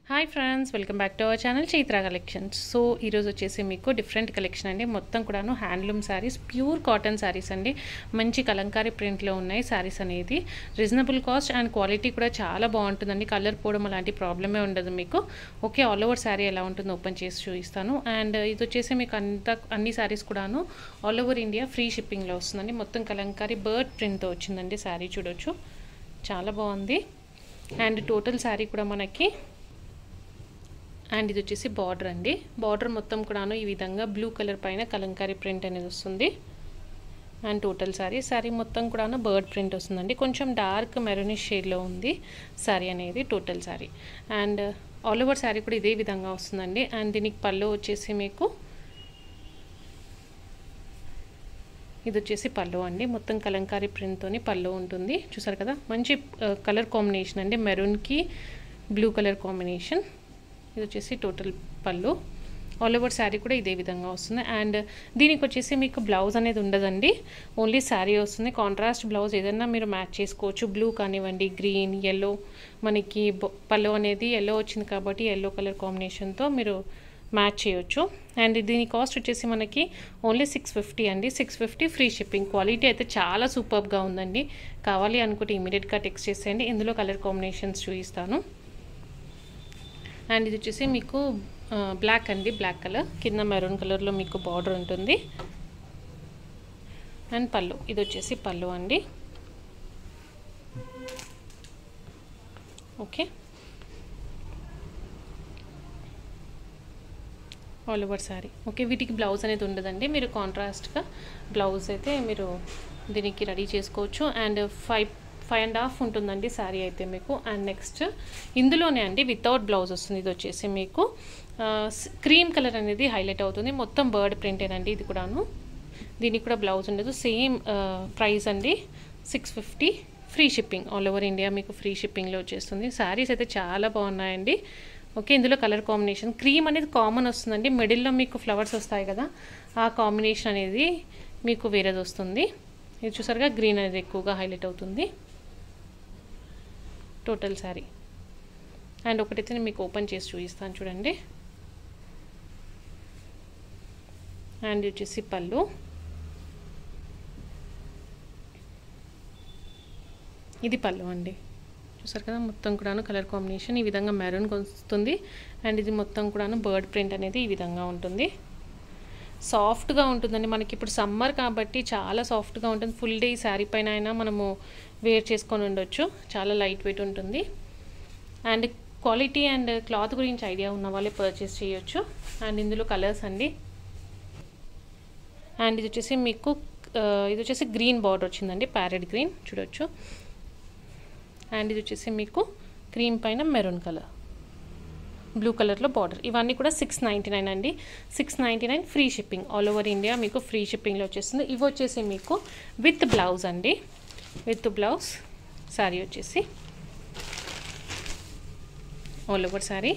Hi friends, welcome back to our channel Chaitra collections. So ఈరోజు వచ్చేసి మీకు డిఫరెంట్ కలెక్షన్ అండి. మొత్తం కూడాను handloom saris, pure cotton saris అండి. మంచి కలంకారీ ప్రింట్లో ఉన్నాయి శారీస్ అనేది. రీజనబుల్ కాస్ట్ అండ్ క్వాలిటీ కూడా చాలా బాగుంటుందండి. కలర్ పోవడం అలాంటి ప్రాబ్లమే ఉండదు మీకు. ఓకే, ఆల్ ఓవర్ శారీ ఎలా ఉంటుందో ఓపెన్ చేసి చూపిస్తాను. అండ్ ఇది వచ్చేసి మీకు అన్ని శారీస్ కూడాను ఆల్ ఓవర్ ఇండియా ఫ్రీ షిప్పింగ్లో వస్తుందండి. మొత్తం కలంకారీ బర్డ్ ప్రింట్తో వచ్చిందండి శారీ. చూడొచ్చు, చాలా బాగుంది. అండ్ టోటల్ శారీ కూడా మనకి, అండ్ ఇది వచ్చేసి బార్డర్ అండి. బార్డర్ మొత్తం కూడాను ఈ విధంగా బ్లూ కలర్ పైన కలంకారీ ప్రింట్ అనేది వస్తుంది. అండ్ టోటల్ శారీ మొత్తం కూడాను బర్డ్ ప్రింట్ వస్తుందండి. కొంచెం డార్క్ మెరూనిష్ షేడ్లో ఉంది శారీ అనేది total sari. And all over sari కూడా ఇదే విధంగా వస్తుందండి. అండ్ దీనికి పళ్ళు వచ్చేసి మీకు, ఇది వచ్చేసి పళ్ళు అండి. మొత్తం కలంకారీ ప్రింట్తోని పళ్ళు ఉంటుంది. చూసారు కదా, మంచి కలర్ కాంబినేషన్ అండి. మెరూన్కి బ్లూ కలర్ కాంబినేషన్. ఇది వచ్చేసి టోటల్ పళ్ళు. ఆల్ ఓవర్ శారీ కూడా ఇదే విధంగా వస్తుంది. అండ్ దీనికి వచ్చేసి మీకు బ్లౌజ్ అనేది ఉండదండి, ఓన్లీ శారీ వస్తుంది. కాంట్రాస్ట్ బ్లౌజ్ ఏదైనా మీరు మ్యాచ్ చేసుకోవచ్చు. బ్లూ కానివ్వండి, గ్రీన్, ఎల్లో. మనకి పళ్ళు అనేది ఎల్లో వచ్చింది కాబట్టి ఎల్లో కలర్ కాంబినేషన్తో మీరు మ్యాచ్ చేయొచ్చు. అండ్ దీని కాస్ట్ వచ్చేసి మనకి ఓన్లీ 650 అండి. 650 ఫ్రీ షిప్పింగ్. క్వాలిటీ అయితే చాలా సూపర్గా ఉందండి. కావాలి అనుకుంటే ఇమీడియట్గా టెక్స్ట్ చేసేయండి. ఇందులో కలర్ కాంబినేషన్స్ చూపిస్తాను. అండ్ ఇది వచ్చేసి మీకు బ్లాక్ అండి, బ్లాక్ కలర్ కింద మెరూన్ కలర్లో మీకు బార్డర్ ఉంటుంది. అండ్ పళ్ళు, ఇది వచ్చేసి పళ్ళు అండి. Okay, all over sari. Okay, వీటికి బ్లౌజ్ అనేది ఉండదండి. మీరు కాంట్రాస్ట్గా బ్లౌజ్ అయితే మీరు దీనికి రెడీ చేసుకోవచ్చు. అండ్ 5.5 ఉంటుందండి శారీ అయితే మీకు. అండ్ నెక్స్ట్ ఇందులోనే అండి వితౌట్ బ్లౌజ్ వస్తుంది. ఇది వచ్చేసి మీకు క్రీమ్ కలర్ అనేది హైలైట్ అవుతుంది. మొత్తం బర్డ్ ప్రింటేనండి ఇది కూడాను. దీనికి కూడా బ్లౌజ్ ఉండదు. సేమ్ ప్రైస్ అండి, 650 free shipping. All over India మీకు ఫ్రీ షిప్పింగ్లో వచ్చేస్తుంది. శారీస్ అయితే చాలా బాగున్నాయండి. ఓకే, ఇందులో కలర్ కాంబినేషన్ క్రీమ్ అనేది కామన్ వస్తుందండి. మిడిల్లో మీకు ఫ్లవర్స్ వస్తాయి కదా, ఆ కాంబినేషన్ అనేది మీకు వేరేది వస్తుంది. ఇది చూసారుగా, గ్రీన్ అనేది ఎక్కువగా హైలైట్ అవుతుంది టోటల్ శారీ. అండ్ ఒకటైతే నేను మీకు ఓపెన్ చేసి చూపిస్తాను చూడండి. అండ్ వచ్చేసి పళ్ళు, ఇది పళ్ళు అండి. చూసారు కదా, మొత్తం కూడాను కలర్ కాంబినేషన్ ఈ విధంగా మెరూన్ వస్తుంది. అండ్ ఇది మొత్తం కూడాను బర్డ్ ప్రింట్ అనేది ఈ విధంగా ఉంటుంది. సాఫ్ట్గా ఉంటుందండి. మనకి ఇప్పుడు సమ్మర్ కాబట్టి చాలా సాఫ్ట్గా ఉంటుంది. ఫుల్ డే శారీ పైన అయినా మనము వేర్ చేసుకొని ఉండొచ్చు. చాలా లైట్ వెయిట్ ఉంటుంది. అండ్ క్వాలిటీ అండ్ క్లాత్ గురించి ఐడియా ఉన్న వాళ్ళే పర్చేస్ చేయొచ్చు. అండ్ ఇందులో కలర్స్ అండి. అండ్ ఇది వచ్చేసి మీకు ఇది వచ్చేసి గ్రీన్ బార్డర్ వచ్చిందండి, ప్యారెట్ గ్రీన్ చూడొచ్చు. అండ్ ఇది వచ్చేసి మీకు క్రీమ్ పైన మెరూన్ కలర్, బ్లూ కలర్లో బార్డర్. ఇవన్నీ కూడా 699 అండి. 699 free shipping. All over India మీకు ఫ్రీ షిప్పింగ్లో వచ్చేస్తుంది. ఇవి వచ్చేసి మీకు విత్ బ్లౌజ్ అండి, విత్ బ్లౌజ్ శారీ వచ్చేసి ఆల్ ఓవర్ శారీ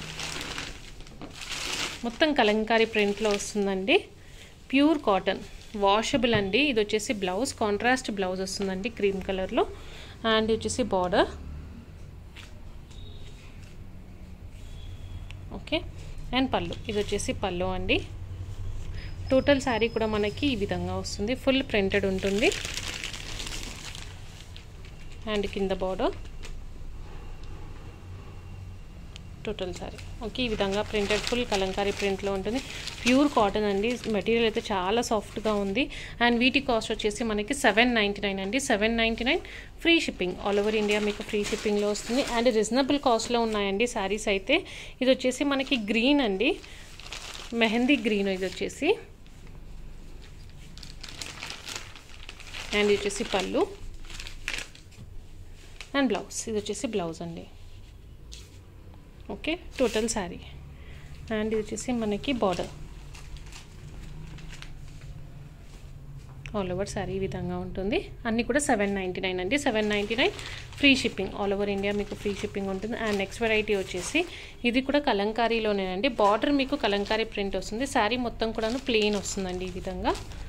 మొత్తం కలంకారీ ప్రింట్లో వస్తుందండి. ప్యూర్ కాటన్, వాషబుల్ అండి. ఇది వచ్చేసి బ్లౌజ్, కాంట్రాస్ట్ బ్లౌజ్ వస్తుందండి క్రీమ్ కలర్లో. అండ్ వచ్చేసి బార్డర్. ఓకే, అండ్ పళ్ళు, ఇది వచ్చేసి పళ్ళు అండి. టోటల్ శారీ కూడా మనకి ఈ విధంగా వస్తుంది. ఫుల్ ప్రింటెడ్ ఉంటుంది. అండ్ కింద బార్డర్, టోటల్ శారీ. ఓకే, ఈ విధంగా ప్రింటెడ్ ఫుల్ కలంకారీ ప్రింట్లో ఉంటుంది. ప్యూర్ కాటన్ అండి. మెటీరియల్ అయితే చాలా సాఫ్ట్గా ఉంది. అండ్ వీటి కాస్ట్ వచ్చేసి మనకి 799 అండి. 799 free shipping. All over India మీకు ఫ్రీ షిప్పింగ్లో వస్తుంది. అండ్ రీజనబుల్ కాస్ట్లో ఉన్నాయండి శారీస్ అయితే. ఇది వచ్చేసి మనకి గ్రీన్ అండి, మెహందీ గ్రీన్ ఇది వచ్చేసి. అండ్ ఇది వచ్చేసి పళ్ళు అండ్ బ్లౌజ్, ఇది వచ్చేసి బ్లౌజ్ అండి. Okay, total sari. అండ్ ఇది వచ్చేసి మనకి బార్డర్. ఆల్ ఓవర్ శారీ ఈ విధంగా ఉంటుంది. అన్నీ కూడా 799 అండి. 799 free shipping. All over India మీకు ఫ్రీ షిప్పింగ్ ఉంటుంది. అండ్ నెక్స్ట్ వెరైటీ వచ్చేసి ఇది కూడా కలంకారీలోనేనండి. బార్డర్ మీకు కలంకారీ ప్రింట్ వస్తుంది. శారీ మొత్తం కూడాను ప్లెయిన్ వస్తుందండి ఈ విధంగా.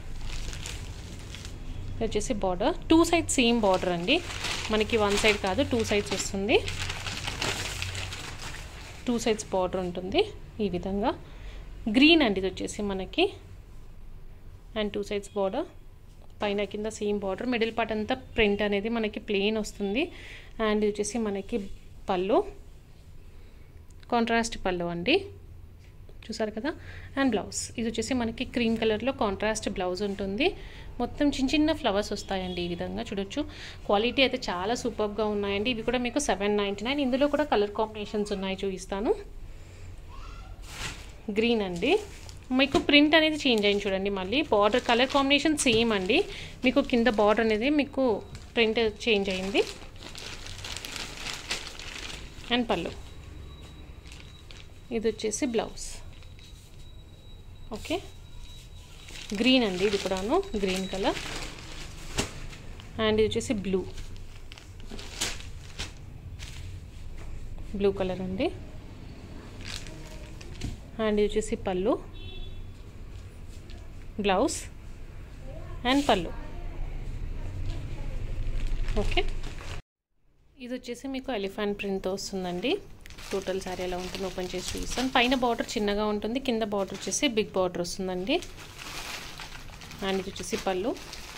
ఇది వచ్చేసి బార్డర్, 2 సైడ్స్ సేమ్ బార్డర్ అండి. మనకి 1 సైడ్ కాదు, 2 సైడ్స్ వస్తుంది. 2 సైడ్స్ బార్డర్ ఉంటుంది ఈ విధంగా. గ్రీన్ అండి ఇది వచ్చేసి మనకి, అండ్ 2 సైడ్స్ బార్డర్, పైన కింద సేమ్ బార్డర్, మిడిల్ పార్ట్ అంతా ప్రింట్ అనేది మనకి ప్లెయిన్ వస్తుంది. అండ్ ఇది వచ్చేసి మనకి పళ్ళు, కాంట్రాస్ట్ పళ్ళు అండి, చూసారు కదా. అండ్ బ్లౌజ్ ఇది వచ్చేసి మనకి క్రీమ్ కలర్లో కాంట్రాస్ట్ బ్లౌజ్ ఉంటుంది. మొత్తం చిన్న చిన్న ఫ్లవర్స్ వస్తాయండి ఈ విధంగా చూడొచ్చు. క్వాలిటీ అయితే చాలా సూపర్గా ఉన్నాయండి. ఇవి కూడా మీకు 799. ఇందులో కూడా కలర్ కాంబినేషన్స్ ఉన్నాయి, చూపిస్తాను. గ్రీన్ అండి, మీకు ప్రింట్ అనేది చేంజ్ అయింది చూడండి. మళ్ళీ బార్డర్ కలర్ కాంబినేషన్ సేమ్ అండి, మీకు కింద బార్డర్ అనేది మీకు ప్రింట్ చేంజ్ అయింది. అండ్ పళ్ళు, ఇది వచ్చేసి బ్లౌజ్. ఓకే, గ్రీన్ అండి ఇది కూడాను, గ్రీన్ కలర్. అండ్ ఇది వచ్చేసి బ్లూ కలర్ అండి. అండ్ ఇది వచ్చేసి పళ్ళు, బ్లౌజ్ అండ్ పళ్ళు. ఓకే, ఇది వచ్చేసి మీకు ఎలిఫెంట్ ప్రింట్తో వస్తుందండి. టోటల్ శారీ ఎలా ఉంటుంది ఓపెన్ చేసి చూపిస్తాను. పైన బార్డర్ చిన్నగా ఉంటుంది, కింద బార్డర్ వచ్చేసి బిగ్ బార్డర్ వస్తుందండి. అండ్ ఇది వచ్చేసి పళ్ళు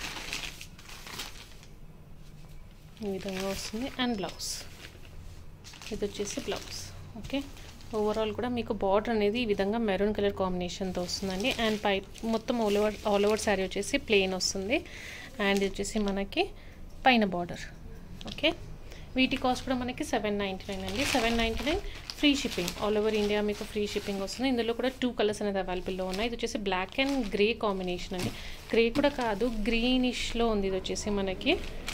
ఈ విధంగా వస్తుంది. అండ్ బ్లౌజ్, ఇది వచ్చేసి బ్లౌజ్. ఓకే, ఓవరాల్ కూడా మీకు బార్డర్ అనేది ఈ విధంగా మెరూన్ కలర్ కాంబినేషన్తో వస్తుందండి. అండ్ పై మొత్తం ఆల్ ఓవర్ శారీ వచ్చేసి ప్లెయిన్ వస్తుంది. అండ్ ఇది వచ్చేసి మనకి పైన బార్డర్. ఓకే, వీటి కాస్ట్ కూడా మనకి 799 అండి. 799 free shipping, all over India మీకు ఫ్రీ షిప్పింగ్ వస్తుంది. ఇందులో కూడా 2 కలర్స్ అనేది అవైలబుల్లో ఉన్నాయి. ఇది వచ్చేసి బ్లాక్ అండ్ గ్రే కాంబినేషన్ అండి. గ్రే కూడా కాదు, గ్రీనిష్లో ఉంది. ఇది వచ్చేసి మనకి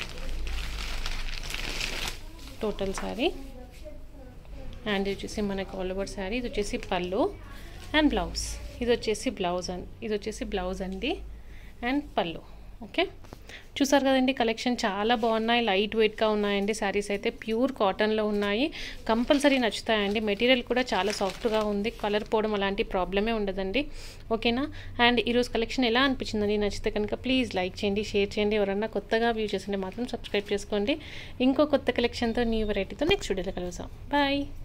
టోటల్ శారీ. అండ్ ఇది వచ్చేసి మనకి ఆల్ ఓవర్ శారీ. ఇది వచ్చేసి పళ్ళు అండ్ బ్లౌజ్. ఇది వచ్చేసి బ్లౌజ్ అండి అండ్ పళ్ళు. ఓకే, చూసారు కదండి, కలెక్షన్ చాలా బాగున్నాయి, లైట్ వెయిట్గా ఉన్నాయండి. శారీస్ అయితే ప్యూర్ కాటన్లో ఉన్నాయి, కంపల్సరీ నచ్చుతాయండి. మెటీరియల్ కూడా చాలా సాఫ్ట్గా ఉంది, కలర్ పోవడం అలాంటి ప్రాబ్లమే ఉండదండి. ఓకేనా. అండ్ ఈరోజు కలెక్షన్ ఎలా అనిపించిందండి? నచ్చితే కనుక ప్లీజ్ లైక్ చేయండి, షేర్ చేయండి. ఎవరన్నా కొత్తగా వ్యూ చేస్తుంటే మాత్రం సబ్స్క్రైబ్ చేసుకోండి. ఇంకో కొత్త కలెక్షన్తో, న్యూ వెరైటీతో నెక్స్ట్ వీడియోలో కలుద్దాం. బాయ్.